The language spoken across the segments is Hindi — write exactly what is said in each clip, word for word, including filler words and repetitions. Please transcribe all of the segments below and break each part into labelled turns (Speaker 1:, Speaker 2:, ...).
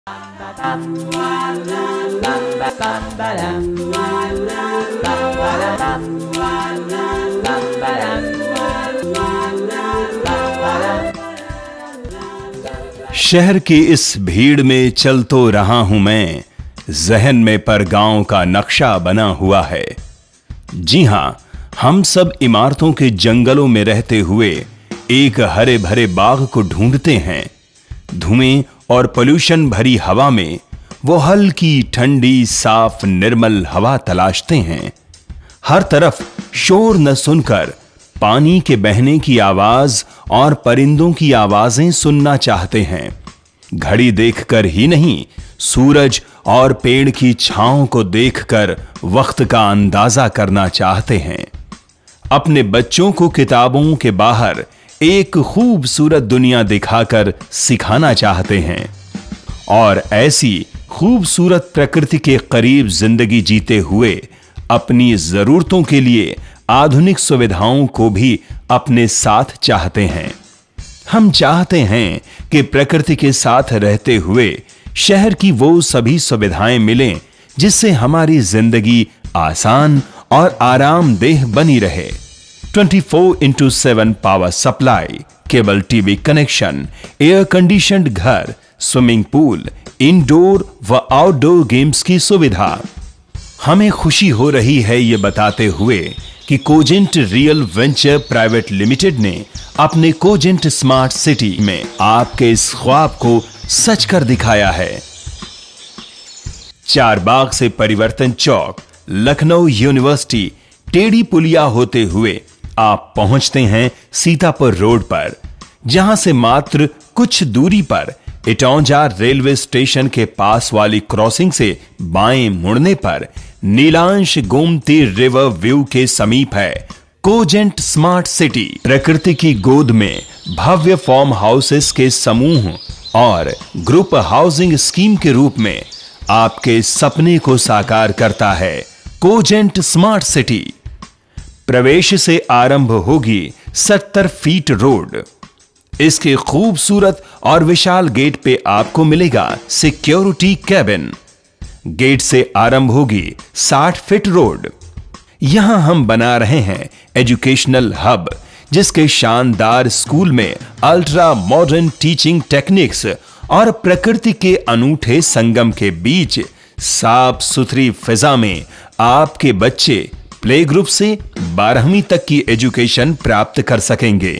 Speaker 1: शहर की इस भीड़ में चल तो रहा हूं मैं, जहन में पर गांव का नक्शा बना हुआ है। जी हां, हम सब इमारतों के जंगलों में रहते हुए एक हरे भरे बाग को ढूंढते हैं। धुएं और पोल्यूशन भरी हवा में वो हल्की ठंडी साफ निर्मल हवा तलाशते हैं। हर तरफ शोर न सुनकर पानी के बहने की आवाज और परिंदों की आवाजें सुनना चाहते हैं। घड़ी देखकर ही नहीं, सूरज और पेड़ की छांव को देखकर वक्त का अंदाजा करना चाहते हैं। अपने बच्चों को किताबों के बाहर एक खूबसूरत दुनिया दिखाकर सिखाना चाहते हैं और ऐसी खूबसूरत प्रकृति के करीब जिंदगी जीते हुए अपनी जरूरतों के लिए आधुनिक सुविधाओं को भी अपने साथ चाहते हैं। हम चाहते हैं कि प्रकृति के साथ रहते हुए शहर की वो सभी सुविधाएं मिलें जिससे हमारी जिंदगी आसान और आरामदेह बनी रहे। चौबीस इंटू सात power supply, cable TV connection, air conditioned घर, स्विमिंग पूल, इंडोर व आउटडोर गेम्स की सुविधा। हमें खुशी हो रही है ये बताते हुए कि cogent real venture private limited ने अपने कोजेंट स्मार्ट सिटी में आपके इस ख्वाब को सच कर दिखाया है। चार बाग से परिवर्तन चौक, लखनऊ यूनिवर्सिटी, टेढ़ी पुलिया होते हुए आप पहुंचते हैं सीतापुर रोड पर, जहां से मात्र कुछ दूरी पर इटौंजा रेलवे स्टेशन के पास वाली क्रॉसिंग से बाएं मुड़ने पर नीलांश गोमती रिवर व्यू के समीप है कोजेंट स्मार्ट सिटी। प्रकृति की गोद में भव्य फार्म हाउसेस के समूह और ग्रुप हाउसिंग स्कीम के रूप में आपके सपने को साकार करता है कोजेंट स्मार्ट सिटी। प्रवेश से आरंभ होगी सत्तर फीट रोड। इसके खूबसूरत और विशाल गेट पे आपको मिलेगा सिक्योरिटी कैबिन। गेट से आरंभ होगी साठ फीट रोड। यहां हम बना रहे हैं एजुकेशनल हब, जिसके शानदार स्कूल में अल्ट्रा मॉडर्न टीचिंग टेक्निक्स और प्रकृति के अनूठे संगम के बीच साफ सुथरी फिजा में आपके बच्चे प्ले ग्रुप से बारहवीं तक की एजुकेशन प्राप्त कर सकेंगे।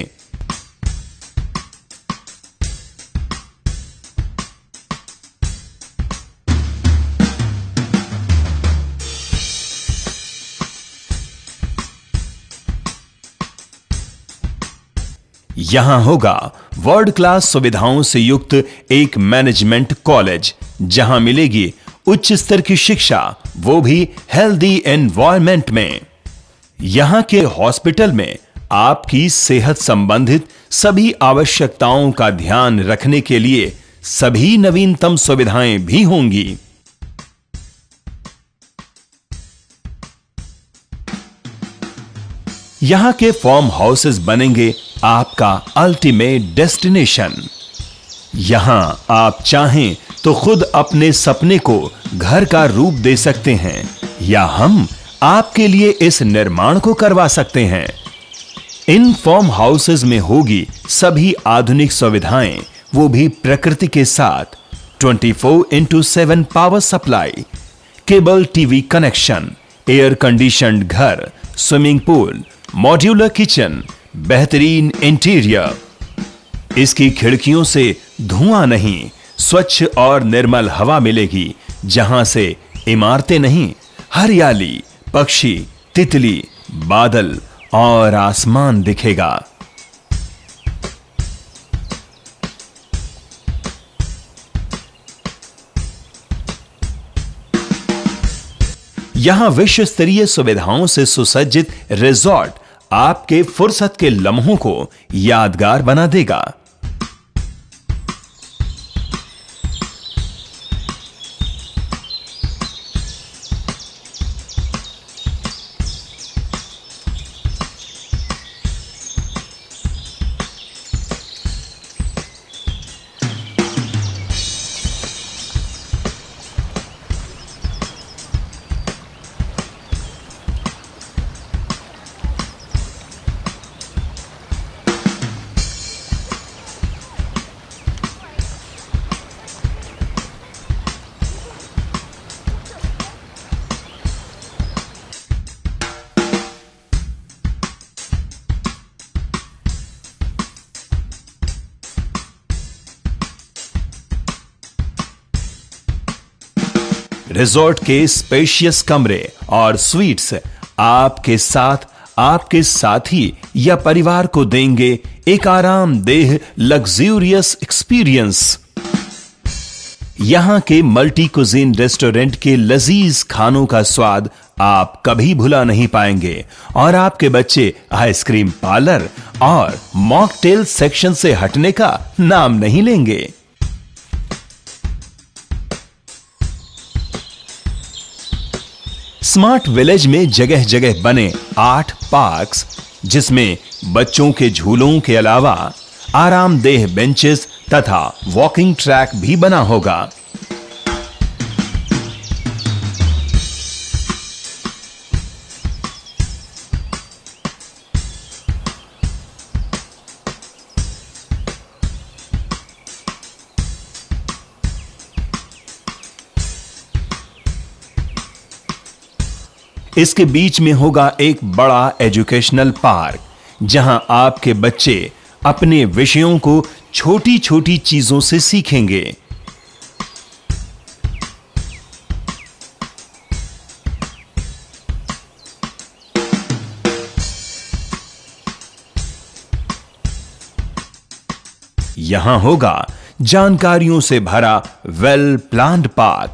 Speaker 1: यहां होगा वर्ल्ड क्लास सुविधाओं से युक्त एक मैनेजमेंट कॉलेज, जहां मिलेगी उच्च स्तर की शिक्षा, वो भी हेल्दी एनवायरनमेंट में। यहां के हॉस्पिटल में आपकी सेहत संबंधित सभी आवश्यकताओं का ध्यान रखने के लिए सभी नवीनतम सुविधाएं भी होंगी। यहां के फार्म हाउसेस बनेंगे आपका अल्टीमेट डेस्टिनेशन। यहां आप चाहें तो खुद अपने सपने को घर का रूप दे सकते हैं, या हम आपके लिए इस निर्माण को करवा सकते हैं। इन फार्म हाउसेस में होगी सभी आधुनिक सुविधाएं, वो भी प्रकृति के साथ। चौबीस इंटू सात power supply, cable TV connection, air conditioned घर, स्विमिंग पूल, मॉड्यूलर किचन, बेहतरीन इंटीरियर। इसकी खिड़कियों से धुआं नहीं, स्वच्छ और निर्मल हवा मिलेगी, जहां से इमारतें नहीं, हरियाली, पक्षी, तितली, बादल और आसमान दिखेगा। यहां विश्व स्तरीय सुविधाओं से सुसज्जित रिजॉर्ट आपके फुर्सत के लम्हों को यादगार बना देगा। रिजॉर्ट के स्पेशियस कमरे और स्वीट्स आपके साथ आपके साथी या परिवार को देंगे एक आरामदेह लग्जूरियस एक्सपीरियंस। यहां के मल्टी कुजीन रेस्टोरेंट के लजीज खानों का स्वाद आप कभी भुला नहीं पाएंगे और आपके बच्चे आइसक्रीम पार्लर और मॉकटेल सेक्शन से हटने का नाम नहीं लेंगे। स्मार्ट विलेज में जगह जगह बने आठ पार्क्स, जिसमें बच्चों के झूलों के अलावा आरामदेह बेंचेस तथा वॉकिंग ट्रैक भी बना होगा। इसके बीच में होगा एक बड़ा एजुकेशनल पार्क, जहां आपके बच्चे अपने विषयों को छोटी छोटी चीजों से सीखेंगे। यहां होगा जानकारियों से भरा वेल प्लान्ड पार्क।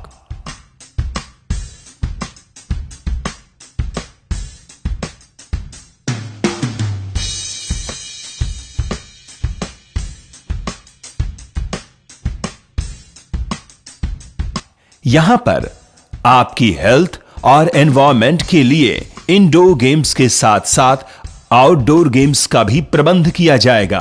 Speaker 1: यहां पर आपकी हेल्थ और एनवायरनमेंट के लिए इंडोर गेम्स के साथ साथ आउटडोर गेम्स का भी प्रबंध किया जाएगा।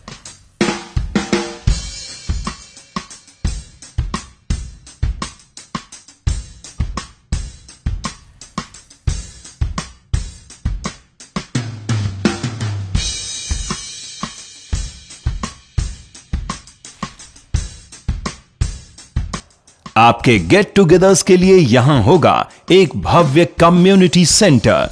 Speaker 1: आपके गेट टुगेदर्स के लिए यहां होगा एक भव्य कम्युनिटी सेंटर।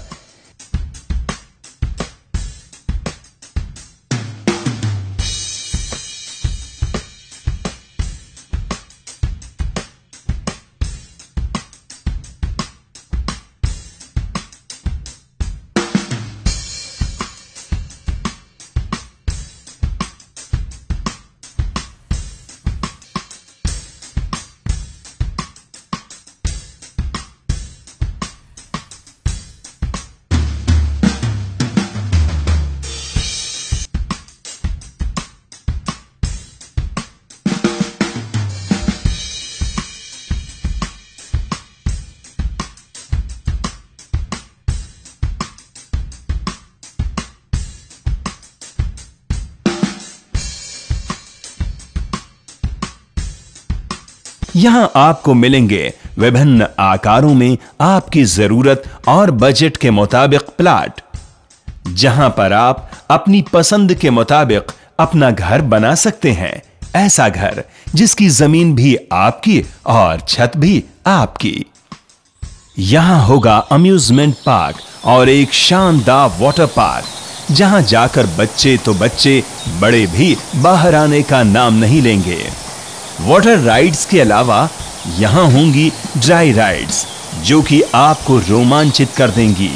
Speaker 1: यहां आपको मिलेंगे विभिन्न आकारों में आपकी जरूरत और बजट के मुताबिक प्लाट, जहां पर आप अपनी पसंद के मुताबिक अपना घर बना सकते हैं। ऐसा घर जिसकी जमीन भी आपकी और छत भी आपकी। यहां होगा अम्यूजमेंट पार्क और एक शानदार वाटर पार्क, जहां जाकर बच्चे तो बच्चे बड़े भी बाहर आने का नाम नहीं लेंगे। वाटर राइड्स के अलावा यहां होंगी ड्राई राइड्स, जो कि आपको रोमांचित कर देंगी।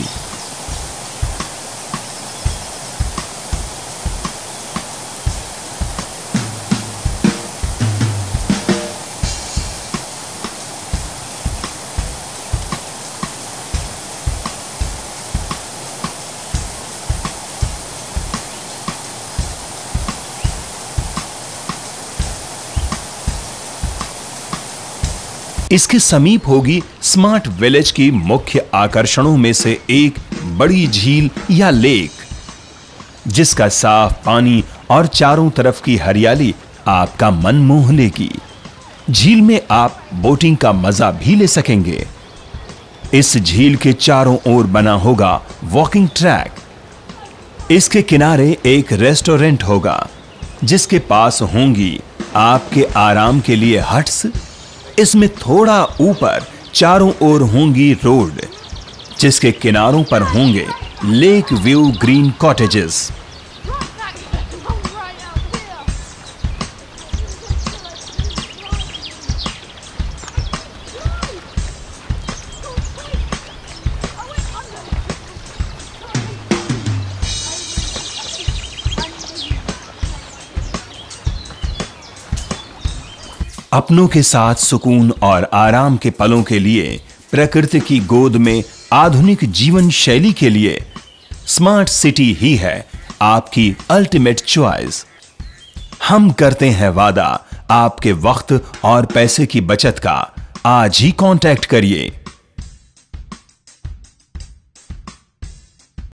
Speaker 1: इसके समीप होगी स्मार्ट विलेज की मुख्य आकर्षणों में से एक बड़ी झील या लेक, जिसका साफ पानी और चारों तरफ की हरियाली आपका मन मोह लेगी। झील में आप बोटिंग का मजा भी ले सकेंगे। इस झील के चारों ओर बना होगा वॉकिंग ट्रैक। इसके किनारे एक रेस्टोरेंट होगा, जिसके पास होंगी आपके आराम के लिए हट्स। इसमें थोड़ा ऊपर चारों ओर होंगी रोड, जिसके किनारों पर होंगे लेक व्यू ग्रीन कॉटेजेस। अपनों के साथ सुकून और आराम के पलों के लिए, प्रकृति की गोद में आधुनिक जीवन शैली के लिए स्मार्ट सिटी ही है आपकी अल्टीमेट चॉइस। हम करते हैं वादा आपके वक्त और पैसे की बचत का। आज ही कांटेक्ट करिए।